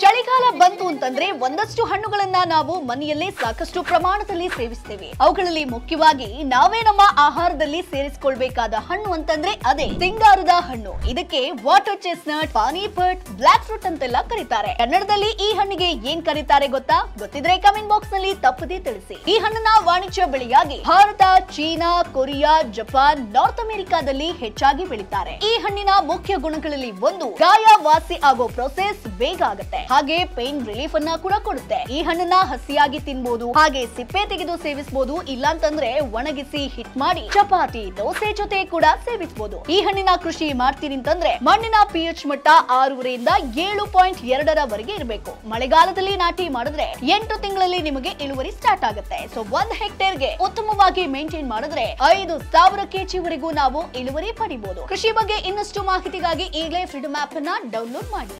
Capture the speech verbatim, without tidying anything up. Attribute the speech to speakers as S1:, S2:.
S1: ಚಳಿಗಾಲ ಬಂತು ಅಂತಂದ್ರೆ ಒಂದಷ್ಟು ಹಣ್ಣುಗಳನ್ನ ನಾವು ಮನೆಯಲ್ಲೇ ಸಾಕಷ್ಟು ಪ್ರಮಾಣದಲ್ಲಿ ಸೇವಿಸ್ತೇವೆ. ಅವುಗಳಲ್ಲಿ ಮುಖ್ಯವಾಗಿ ನಾವೇ ನಮ್ಮ ಆಹಾರದಲ್ಲಿ ಸೇರಿಸಿಕೊಳ್ಬೇಕಾದ ಹಣ್ಣು ಅಂತಂದ್ರೆ ಅದೇ ಸಿಂಗಾರದ ಹಣ್ಣು. ಇದಕ್ಕೆ ವಾಟರ್ ಚೆಸ್ನಟ್, ಪಾನಿಪಟ್, ಬ್ಲಾಕ್ ಫ್ರೂಟ್ ಅಂತೆಲ್ಲ ಕರೀತಾರೆ. ಕನ್ನಡದಲ್ಲಿ ಈ ಹಣ್ಣಿಗೆ ಏನ್ ಕರೀತಾರೆ ಗೊತ್ತಾ? ಗೊತ್ತಿದ್ರೆ ಕಮೆಂಟ್ ಬಾಕ್ಸ್ ನಲ್ಲಿ ತಪ್ಪದೇ ತಿಳಿಸಿ. ಈ ಹಣ್ಣನ್ನ ವಾಣಿಜ್ಯ ಬೆಳೆಯಾಗಿ Bharat, China, Korea, Japan, North ಅಮೆರಿಕಾದಲ್ಲಿ ಹೆಚ್ಚಾಗಿ ಬೆಳೀತಾರೆ. ಈ ಹಣ್ಣಿನ ಮುಖ್ಯ ಗುಣಗಳಲ್ಲಿ ಒಂದು ಗಾಯ ವಾಸಿ ಆಗೋ ಪ್ರೊಸೆಸ್ ಬೇಗ ಆಗುತ್ತೆ, ಹಾಗೆ ಪೇನ್ ರಿಲೀಫ್ ಅನ್ನ ಕೂಡ ಕೊಡುತ್ತೆ. ಈ ಹಣ್ಣನ್ನ ಹಸಿಯಾಗಿ ತಿನ್ಬಹುದು, ಹಾಗೆ ಸಿಪ್ಪೆ ತೆಗೆದು ಸೇವಿಸಬಹುದು, ಇಲ್ಲಾಂತಂದ್ರೆ ಒಣಗಿಸಿ ಹಿಟ್ ಮಾಡಿ ಚಪಾತಿ, ದೋಸೆ ಜೊತೆ ಕೂಡ ಸೇವಿಸಬಹುದು. ಈ ಹಣ್ಣಿನ ಕೃಷಿ ಮಾಡ್ತೀರಿ ಅಂತಂದ್ರೆ ಮಣ್ಣಿನ ಪಿ ಎಚ್ ಮಟ್ಟ ಆರೂವರೆಯಿಂದ ಏಳು ಪಾಯಿಂಟ್ ಎರಡರವರೆಗೆ ಇರಬೇಕು. ಮಳೆಗಾಲದಲ್ಲಿ ನಾಟಿ ಮಾಡಿದ್ರೆ ಎಂಟು ತಿಂಗಳಲ್ಲಿ ನಿಮಗೆ ಇಳುವರಿ ಸ್ಟಾರ್ಟ್ ಆಗುತ್ತೆ. ಸೊ ಒಂದ್ ಹೆಕ್ಟೇರ್ಗೆ ಉತ್ತಮವಾಗಿ ಮೇಂಟೈನ್ ಮಾಡಿದ್ರೆ ಐದು ಸಾವಿರ ಕೆಜಿವರೆಗೂ ನಾವು ಇಳುವರಿ ಪಡಿಬಹುದು. ಕೃಷಿ ಬಗ್ಗೆ ಇನ್ನಷ್ಟು ಮಾಹಿತಿಗಾಗಿ ಈಗಲೇ ಫ್ರೀಡಮ್ ಆಪ್ ಅನ್ನ ಡೌನ್ಲೋಡ್ ಮಾಡಿ.